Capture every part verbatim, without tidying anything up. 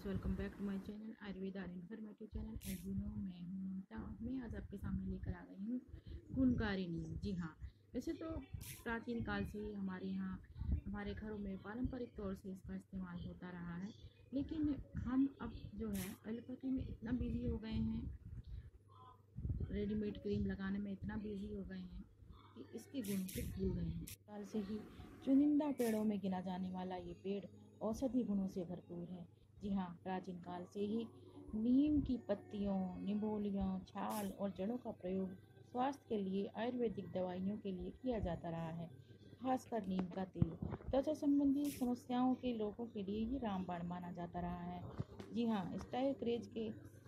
Viewers, welcome back to my channel Ayurveda informative channel. As you know, मैं हूँ ममता। मैं आज आपके सामने लेकर आ गई हूँ गुणकारी नीम। जी हाँ, वैसे तो प्राचीन काल से ही हमारे यहाँ हमारे घरों में पारंपरिक तौर से इसका इस्तेमाल होता रहा है, लेकिन हम अब जो है एलोपैथी में इतना बिजी हो गए हैं, रेडीमेड क्रीम लगाने में इतना बिजी हो गए हैं कि इसके गुण को भूल गए हैं। साल से ही चुनिंदा पेड़ों में गिना जाने वाला ये पेड़ औषधि गुणों से भरपूर है। जी हाँ, प्राचीन काल से ही नीम की पत्तियों, निबोलियों, छाल और जड़ों का प्रयोग स्वास्थ्य के लिए आयुर्वेदिक दवाइयों के लिए किया जाता रहा है। खासकर नीम का तेल त्वचा संबंधी समस्याओं के लोगों के लिए ये रामबाण माना जाता रहा है। जी हाँ, स्टाइल क्रेज के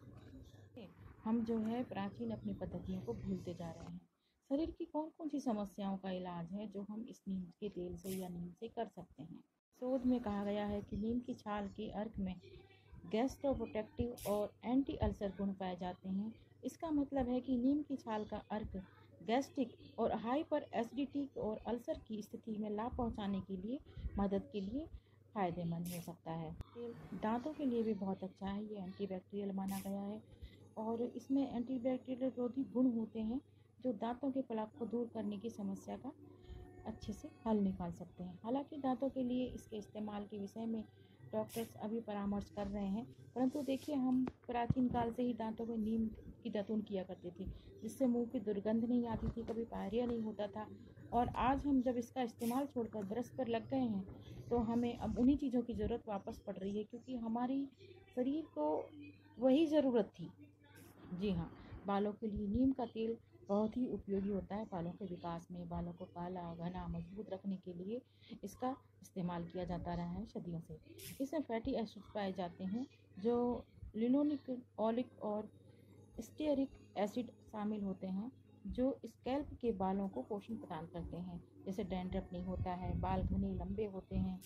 हम जो है प्राचीन अपनी पद्धतियों को भूलते जा रहे हैं। शरीर की कौन कौन सी समस्याओं का इलाज है जो हम इस नीम के तेल से या नीम से कर सकते हैं। शोध में कहा गया है कि नीम की छाल के अर्क में गैस्ट्रोप्रोटेक्टिव और एंटी अल्सर गुण पाए जाते हैं। इसका मतलब है कि नीम की छाल का अर्क गैस्ट्रिक और हाइपर एसिडिटी और अल्सर की स्थिति में लाभ पहुंचाने के लिए मदद के लिए फायदेमंद हो सकता है। तेल दांतों के लिए भी बहुत अच्छा है। ये एंटीबैक्टीरियल माना गया है और इसमें एंटीबैक्टीरियल रोधी गुण होते हैं जो दांतों के प्लाक को दूर करने की समस्या का अच्छे से हल निकाल सकते हैं। हालांकि दांतों के लिए इसके इस्तेमाल के विषय में डॉक्टर्स अभी परामर्श कर रहे हैं, परंतु देखिए, हम प्राचीन काल से ही दांतों में नीम की दातून किया करते थे, जिससे मुंह की दुर्गंध नहीं आती थी, कभी पायरिया नहीं होता था। और आज हम जब इसका इस्तेमाल छोड़कर ब्रश पर लग गए हैं तो हमें अब उन्हीं चीज़ों की ज़रूरत वापस पड़ रही है, क्योंकि हमारी शरीर को वही ज़रूरत थी। जी हाँ, बालों के लिए नीम का तेल बहुत ही उपयोगी होता है। बालों के विकास में, बालों को काला, घना, मजबूत रखने के लिए इसका इस्तेमाल किया जाता रहा है सदियों से। इसमें फैटी एसिड्स पाए जाते हैं जो लिनोलिक, ओलिक और स्टेरिक एसिड शामिल होते हैं, जो स्कैल्प के बालों को पोषण प्रदान करते हैं। जैसे डैंड्रफ नहीं होता है, बाल घने लंबे होते हैं,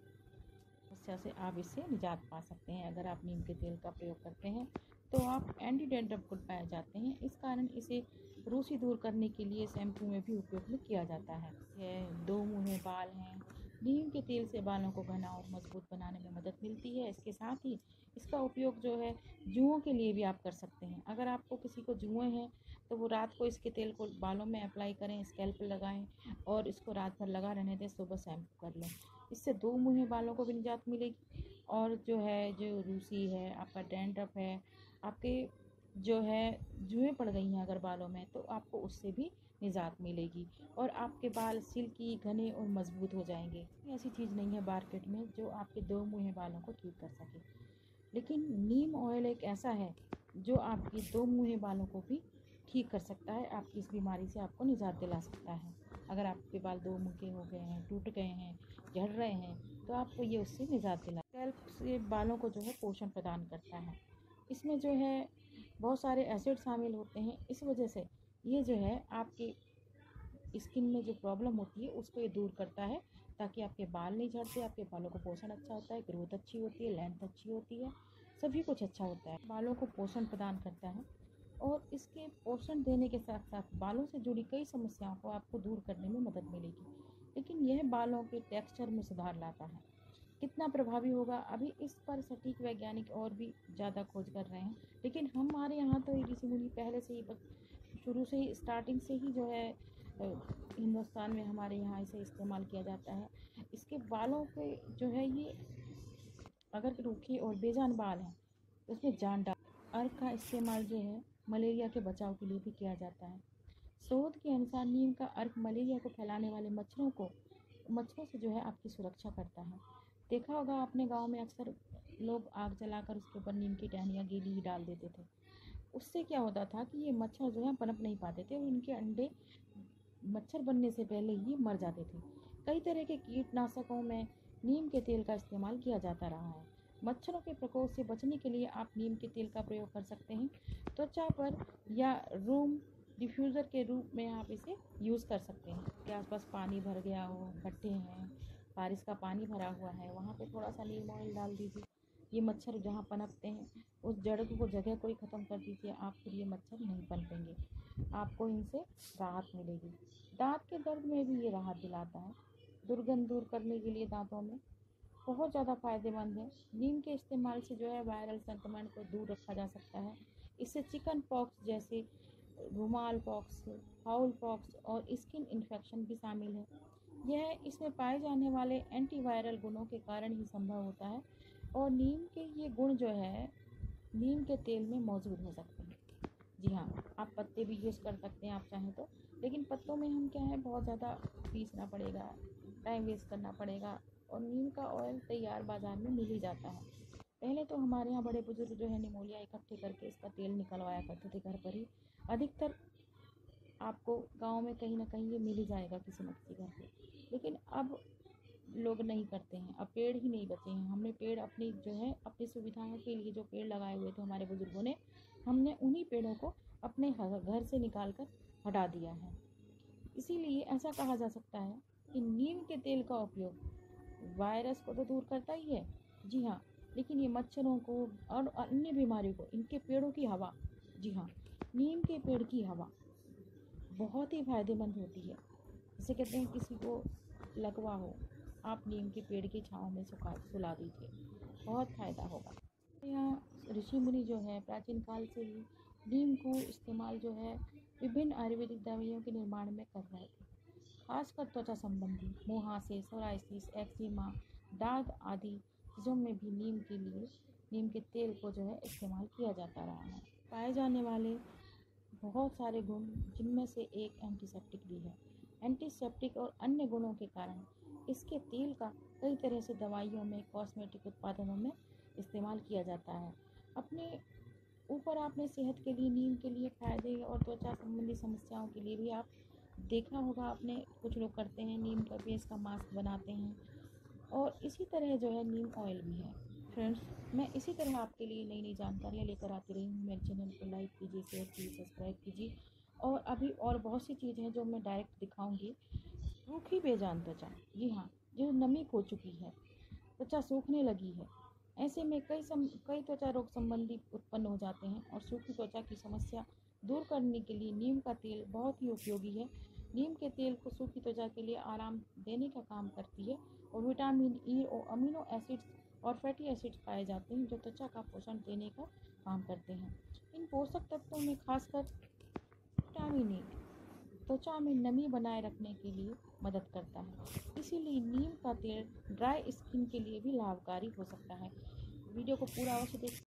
समस्या से आप इससे निजात पा सकते हैं। अगर आप नीम के तेल का प्रयोग करते हैं तो आप एंटी डैंड्रफ गुण पाए जाते हैं। इस कारण इसे रूसी दूर करने के लिए शैम्पू में भी उपयोग में किया जाता है। यह दो मुँहे बाल हैं। नीम के तेल से बालों को घना और मजबूत बनाने में मदद मिलती है। इसके साथ ही इसका उपयोग जो है जुओं के लिए भी आप कर सकते हैं। अगर आपको किसी को जुएँ हैं तो वो रात को इसके तेल को बालों में अप्लाई करें, स्कैल्प पर लगाएं और इसको रात भर लगा रहने दें, सुबह शैम्पू कर लें। इससे दो मुँहे बालों को भी निजात मिलेगी और जो है जो रूसी है, आपका डैंड्रफ है, आपके जो है जुएँ पड़ गई हैं अगर बालों में, तो आपको उससे भी निजात मिलेगी और आपके बाल सिल्की, घने और मजबूत हो जाएंगे। ऐसी चीज़ नहीं है मार्केट में जो आपके दो मुँहे बालों को ठीक कर सके, लेकिन नीम ऑयल एक ऐसा है जो आपकी दो मुँहे बालों को भी ठीक कर सकता है। आपकी इस बीमारी से आपको निजात दिला सकता है। अगर आपके बाल दो मुँहे हो गए हैं, टूट गए हैं, झड़ रहे हैं, तो आपको ये उससे निजात दिला। स्कैल्प से बालों को जो है पोषण प्रदान करता है। इसमें जो है बहुत सारे एसिड शामिल होते हैं, इस वजह से ये जो है आपके स्किन में जो प्रॉब्लम होती है उसको ये दूर करता है, ताकि आपके बाल नहीं झड़ते। आपके बालों को पोषण अच्छा होता है, ग्रोथ अच्छी होती है, लेंथ अच्छी होती है, सभी कुछ अच्छा होता है। बालों को पोषण प्रदान करता है और इसके पोषण देने के साथ साथ बालों से जुड़ी कई समस्याओं को आपको दूर करने में मदद मिलेगी। लेकिन यह बालों के टेक्सचर में सुधार लाता है। कितना प्रभावी होगा, अभी इस पर सटीक वैज्ञानिक और भी ज़्यादा खोज कर रहे हैं, लेकिन हमारे यहाँ तो ऋषि मुनि पहले से ही शुरू से ही स्टार्टिंग से ही जो है हिंदुस्तान में हमारे यहाँ इसे इस्तेमाल किया जाता है। इसके बालों पे जो है ये अगर रूखे और बेजान बाल हैं तो उसमें जान डाल। अर्क का इस्तेमाल जो है मलेरिया के बचाव के लिए भी किया जाता है। शोध के अनुसार नीम का अर्क मलेरिया को फैलाने वाले मच्छरों को मच्छरों से जो है आपकी सुरक्षा करता है। देखा होगा आपने, गांव में अक्सर लोग आग जलाकर उसके ऊपर नीम की टहनियाँ गीली ही डाल देते थे। उससे क्या होता था कि ये मच्छर जो है पनप नहीं पाते थे और उनके अंडे मच्छर बनने से पहले ही मर जाते थे। कई तरह के कीटनाशकों में नीम के तेल का इस्तेमाल किया जाता रहा है। मच्छरों के प्रकोप से बचने के लिए आप नीम के तेल का प्रयोग कर सकते हैं। त्वचा पर या रूम डिफ्यूज़र के रूप में आप इसे यूज़ कर सकते हैं। के आसपास पानी भर गया हो, गड्ढे हैं, बारिश का पानी भरा हुआ है, वहाँ पे थोड़ा सा नीम ऑयल डाल दीजिए। ये मच्छर जहाँ पनपते हैं उस जड़ को जगह को ही ख़त्म कर दीजिए, आप फिर ये मच्छर नहीं पनपेंगे, आपको इनसे राहत मिलेगी। दांत के दर्द में भी ये राहत दिलाता है। दुर्गंध दूर करने के लिए दांतों में बहुत ज़्यादा फ़ायदेमंद है। नीम के इस्तेमाल से जो है वायरल संक्रमण को दूर रखा जा सकता है। इससे चिकन पॉक्स जैसे रुमाल पॉक्स, फाउल पॉक्स और स्किन इन्फेक्शन भी शामिल है। यह इसमें पाए जाने वाले एंटीवायरल गुणों के कारण ही संभव होता है और नीम के ये गुण जो है नीम के तेल में मौजूद हो सकते हैं। जी हाँ, आप पत्ते भी यूज़ कर सकते हैं आप चाहें तो, लेकिन पत्तों में हम क्या है बहुत ज़्यादा पीसना पड़ेगा, टाइम वेस्ट करना पड़ेगा और नीम का ऑयल तैयार बाज़ार में मिल ही जाता है। पहले तो हमारे यहाँ बड़े बुजुर्ग जो है निमोलिया इकट्ठे करके इसका तेल निकलवाया करते थे घर पर ही। अधिकतर आपको गांव में कहीं ना कहीं ये मिल ही जाएगा किसी न किसी घर पे, लेकिन अब लोग नहीं करते हैं, अब पेड़ ही नहीं बचे हैं। हमने पेड़ अपनी जो है अपनी सुविधाओं के लिए जो पेड़ लगाए हुए थे हमारे बुजुर्गों ने, हमने उन्हीं पेड़ों को अपने घर से निकाल कर हटा दिया है। इसीलिए ऐसा कहा जा सकता है कि नीम के तेल का उपयोग वायरस को तो दूर करता ही है, जी हाँ, लेकिन ये मच्छरों को और अन्य बीमारियों को इनके पेड़ों की हवा, जी हाँ, नीम के पेड़ की हवा बहुत ही फायदेमंद होती है। जैसे कहते हैं किसी को लकवा हो, आप नीम के पेड़ की छाँव में सुखा सुला दीजिए, बहुत फ़ायदा होगा। यहाँ ऋषि मुनि जो है प्राचीन काल से ही नीम को इस्तेमाल जो है विभिन्न आयुर्वेदिक दवाइयों के निर्माण में कर रहे थे। खासकर त्वचा संबंधी मुहासे, सोराइसिस, एक्जिमा, दाग आदि चीज़ों में भी नीम के लिए नीम के तेल को जो है इस्तेमाल किया जाता रहा है। पाए जाने वाले बहुत सारे गुण, जिनमें से एक एंटीसेप्टिक भी है। एंटीसेप्टिक और अन्य गुणों के कारण इसके तेल का कई तरह से दवाइयों में, कॉस्मेटिक उत्पादनों में इस्तेमाल किया जाता है। अपने ऊपर आपने सेहत के लिए नीम के लिए फ़ायदे और त्वचा संबंधी समस्याओं के लिए भी आप देखा होगा, आपने कुछ लोग करते हैं नीम का बेस का मास्क बनाते हैं और इसी तरह जो है नीम ऑयल भी है। फ्रेंड्स, मैं इसी तरह आपके लिए नई नई जानकारियाँ लेकर आती रही हूँ। मेरे चैनल को लाइक कीजिए, शेयर कीजिए, सब्सक्राइब कीजिए और अभी और बहुत सी चीज़ें हैं जो मैं डायरेक्ट दिखाऊंगी। सूखी बेजान त्वचा, जी हाँ, जो नमी खो चुकी है, त्वचा सूखने लगी है, ऐसे में कई सम कई त्वचा रोग संबंधी उत्पन्न हो जाते हैं और सूखी त्वचा की समस्या दूर करने के लिए नीम का तेल बहुत ही उपयोगी है। नीम के तेल को सूखी त्वचा के लिए आराम देने का काम करती है और विटामिन ई और अमीनो एसिड्स और फैटी एसिड्स पाए जाते हैं जो त्वचा का पोषण देने का काम करते हैं। इन पोषक तत्वों में खासकर विटामिन ई त्वचा में नमी बनाए रखने के लिए मदद करता है। इसीलिए नीम का तेल ड्राई स्किन के लिए भी लाभकारी हो सकता है। वीडियो को पूरा अवश्य देख